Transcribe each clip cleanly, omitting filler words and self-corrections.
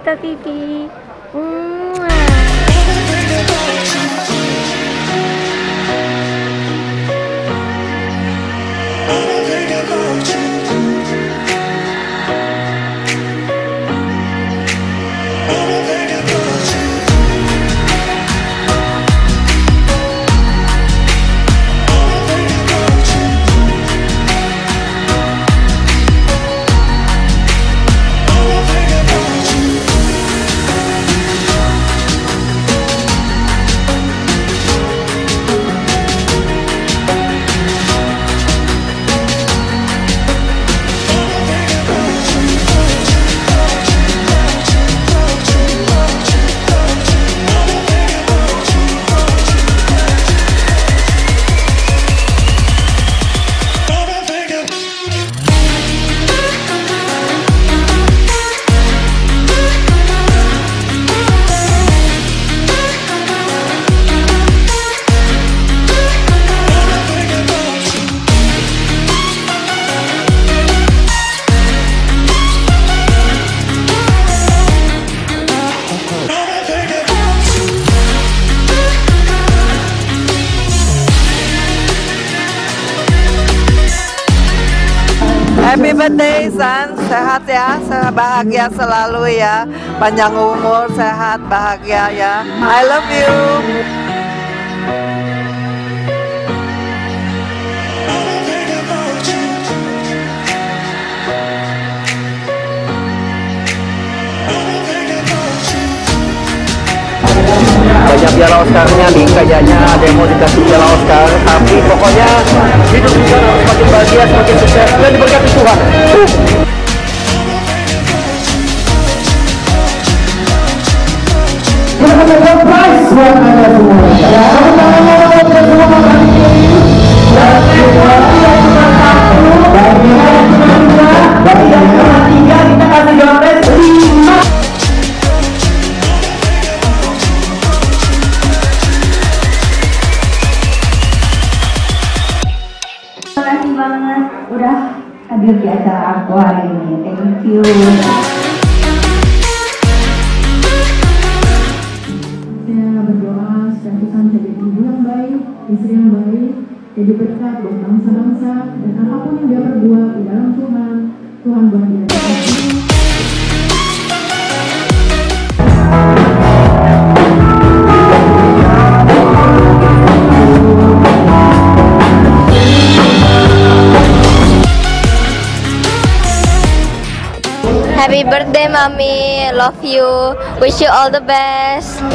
Gita TV. Happy birthday San, sehat ya, bahagia selalu ya, panjang umur, sehat, bahagia ya. I love you. Banyak piala Oscar-nya nih, kayaknya ada yang mau dikasih piala Oscar, tapi pokoknya hidup juga harus semakin bahagia, semakin sukses dan diberkati Tuhan. Banget udah hadir di acara aku hari ini. Thank you. Saya berdoa supaya Tuhan jadi ibu yang baik, istri yang baik, jadi berkat buat bangsa-bangsa, dan apapun yang dia perbuat di dalam Tuhan, Tuhan buat dia. Happy birthday Mami, love you, wish you all the best.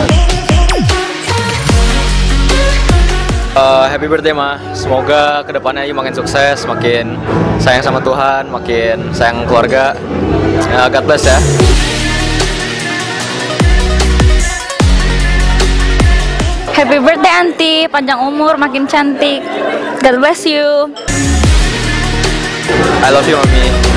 Happy birthday Ma, semoga kedepannya makin sukses, makin sayang sama Tuhan, makin sayang keluarga. God bless ya. Happy birthday Auntie, panjang umur, makin cantik. God bless you. I love you Mami.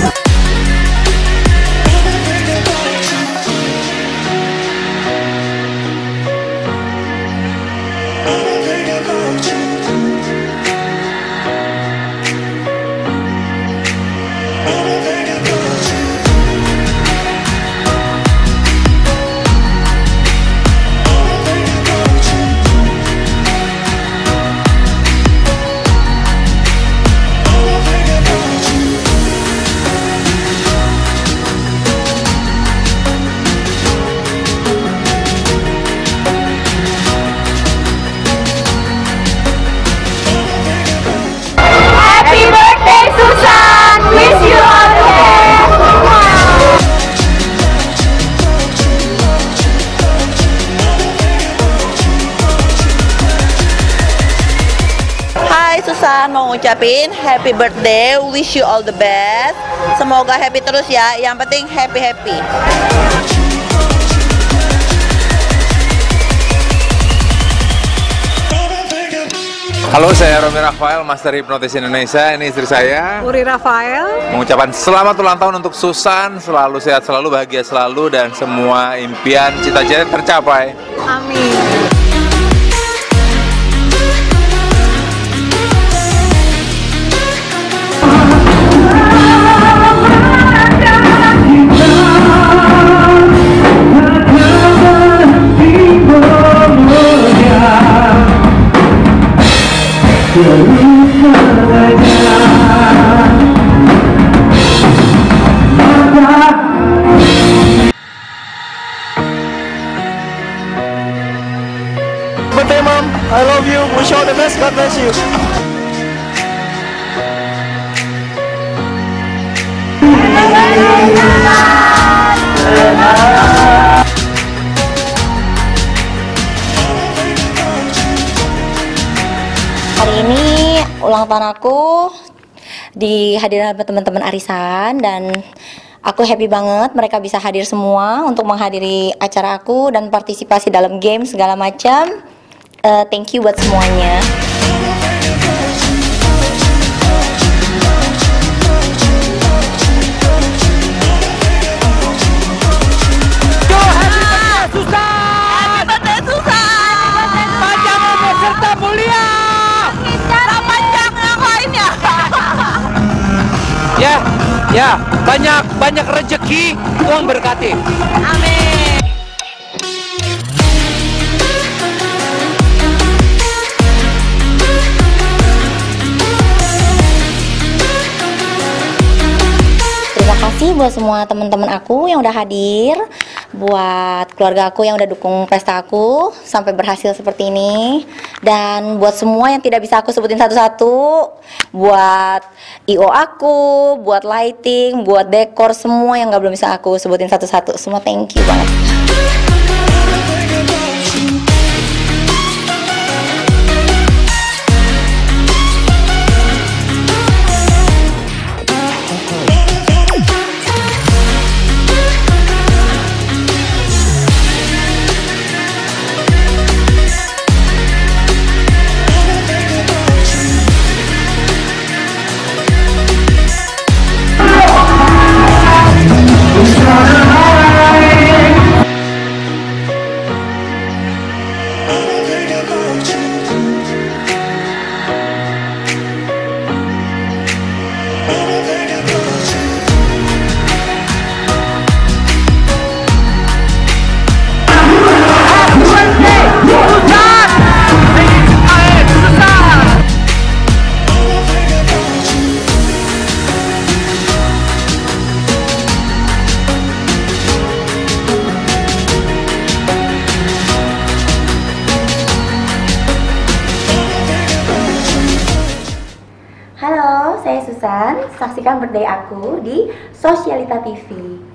Susan mau ngucapin happy birthday, wish you all the best. Semoga happy terus ya, yang penting happy. Halo, saya Romi Rafael, Master Hipnotis Indonesia. Ini istri saya, Uri Rafael. mengucapkan selamat ulang tahun untuk Susan. Selalu sehat, selalu bahagia selalu, dan semua impian cita-cita tercapai. Amin. God bless you. Hari ini ulang tahun aku dihadirin teman-teman arisan dan aku happy banget mereka bisa hadir semua untuk menghadiri acara aku dan partisipasi dalam game segala macam. Thank you buat semuanya. Ya, banyak rezeki, Tuhan berkati. Amin. Terima kasih buat semua teman-teman aku yang udah hadir, buat keluarga aku yang udah dukung pesta aku sampai berhasil seperti ini, dan buat semua yang tidak bisa aku sebutin satu-satu, buat IO aku, buat lighting, buat dekor, semua yang belum bisa aku sebutin satu-satu, semua thank you banget. Halo, saya Susan. Saksikan birthday aku di Sosialita TV.